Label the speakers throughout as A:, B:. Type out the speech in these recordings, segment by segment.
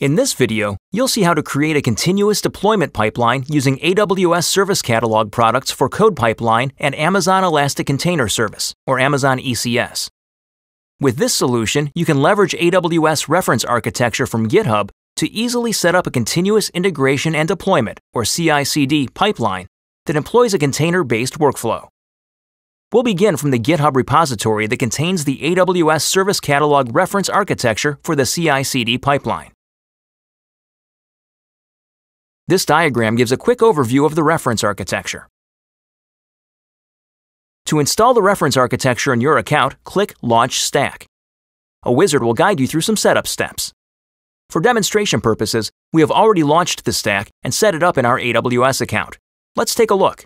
A: In this video, you'll see how to create a continuous deployment pipeline using AWS Service Catalog products for CodePipeline and Amazon Elastic Container Service, or Amazon ECS. With this solution, you can leverage AWS reference architecture from GitHub to easily set up a continuous integration and deployment, or CI/CD, pipeline that employs a container-based workflow. We'll begin from the GitHub repository that contains the AWS Service Catalog reference architecture for the CI/CD pipeline. This diagram gives a quick overview of the reference architecture. To install the reference architecture in your account, click Launch Stack. A wizard will guide you through some setup steps. For demonstration purposes, we have already launched the stack and set it up in our AWS account. Let's take a look.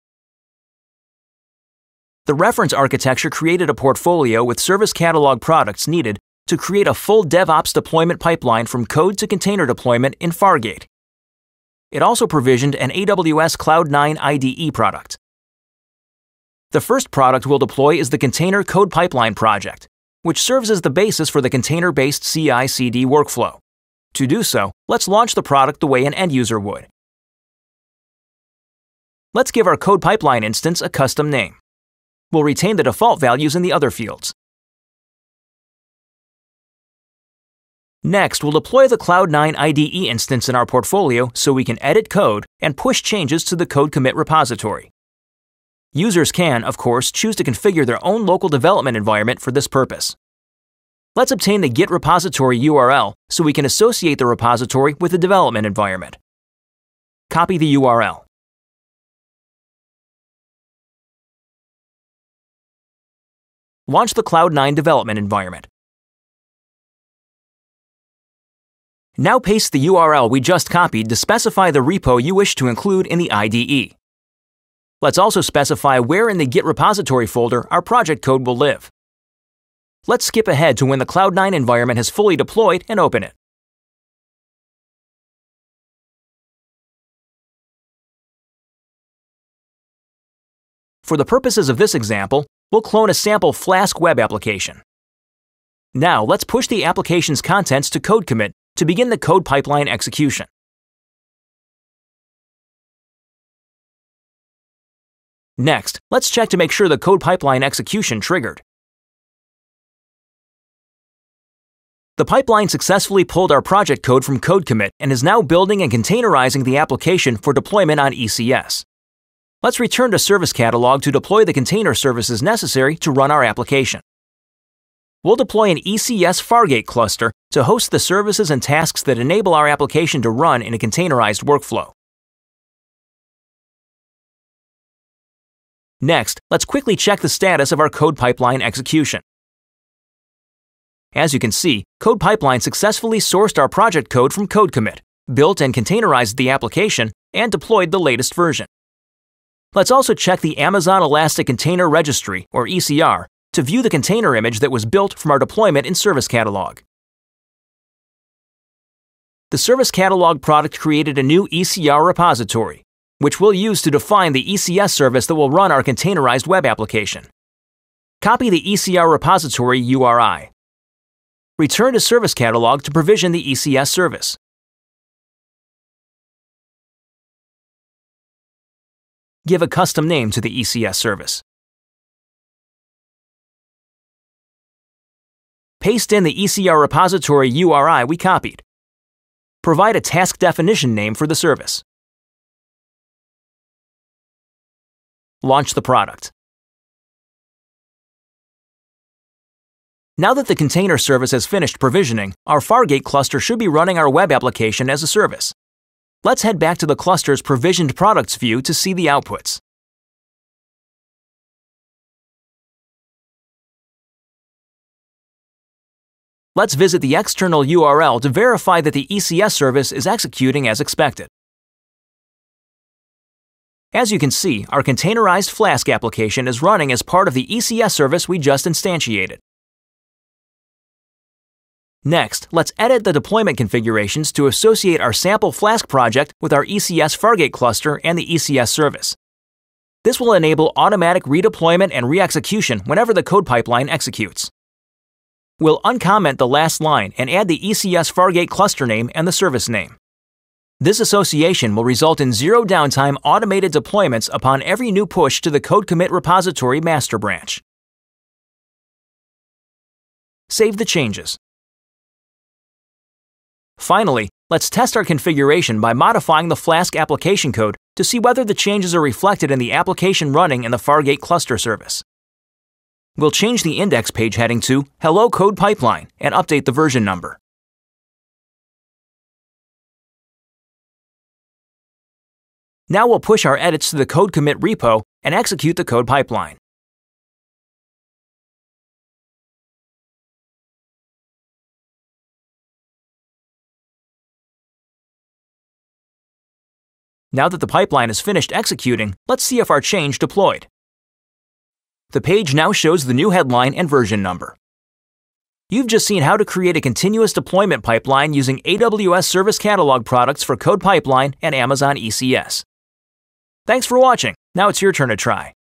A: The reference architecture created a portfolio with Service Catalog products needed to create a full DevOps deployment pipeline from code to container deployment in Fargate. It also provisioned an AWS Cloud9 IDE product. The first product we'll deploy is the Container CodePipeline project, which serves as the basis for the container-based CI/CD workflow. To do so, let's launch the product the way an end user would. Let's give our CodePipeline instance a custom name. We'll retain the default values in the other fields. Next, we'll deploy the Cloud9 IDE instance in our portfolio so we can edit code and push changes to the code commit repository. Users can, of course, choose to configure their own local development environment for this purpose. Let's obtain the Git Repository URL so we can associate the repository with the development environment. Copy the URL. Launch the Cloud9 development environment. Now paste the URL we just copied to specify the repo you wish to include in the IDE. Let's also specify where in the Git repository folder our project code will live. Let's skip ahead to when the Cloud9 environment has fully deployed and open it. For the purposes of this example, we'll clone a sample Flask web application. Now let's push the application's contents to code commit to begin the CodePipeline execution. Next, let's check to make sure the CodePipeline execution triggered. The pipeline successfully pulled our project code from code commit and is now building and containerizing the application for deployment on ECS. Let's return to Service Catalog to deploy the container services necessary to run our application. We'll deploy an ECS Fargate cluster to host the services and tasks that enable our application to run in a containerized workflow. Next, let's quickly check the status of our CodePipeline execution. As you can see, CodePipeline successfully sourced our project code from code commit, built and containerized the application, and deployed the latest version. Let's also check the Amazon Elastic Container Registry, or ECR, to view the container image that was built from our deployment in Service Catalog. The Service Catalog product created a new ECR repository, which we'll use to define the ECS service that will run our containerized web application. Copy the ECR repository URI. Return to Service Catalog to provision the ECS service. Give a custom name to the ECS service. Paste in the ECR repository URI we copied. Provide a task definition name for the service. Launch the product. Now that the container service has finished provisioning, our Fargate cluster should be running our web application as a service. Let's head back to the cluster's provisioned products view to see the outputs. Let's visit the external URL to verify that the ECS service is executing as expected. As you can see, our containerized Flask application is running as part of the ECS service we just instantiated. Next, let's edit the deployment configurations to associate our sample Flask project with our ECS Fargate cluster and the ECS service. This will enable automatic redeployment and re-execution whenever the CodePipeline executes. we'll uncomment the last line and add the ECS Fargate cluster name and the service name. This association will result in zero downtime automated deployments upon every new push to the Code Commit Repository master branch. Save the changes. Finally, let's test our configuration by modifying the Flask application code to see whether the changes are reflected in the application running in the Fargate cluster service. We'll change the index page heading to Hello CodePipeline and update the version number. Now we'll push our edits to the code commit repo and execute the code pipeline. Now that the pipeline is finished executing, let's see if our change deployed. The page now shows the new headline and version number. You've just seen how to create a continuous deployment pipeline using AWS Service Catalog products for CodePipeline and Amazon ECS. Thanks for watching. Now it's your turn to try.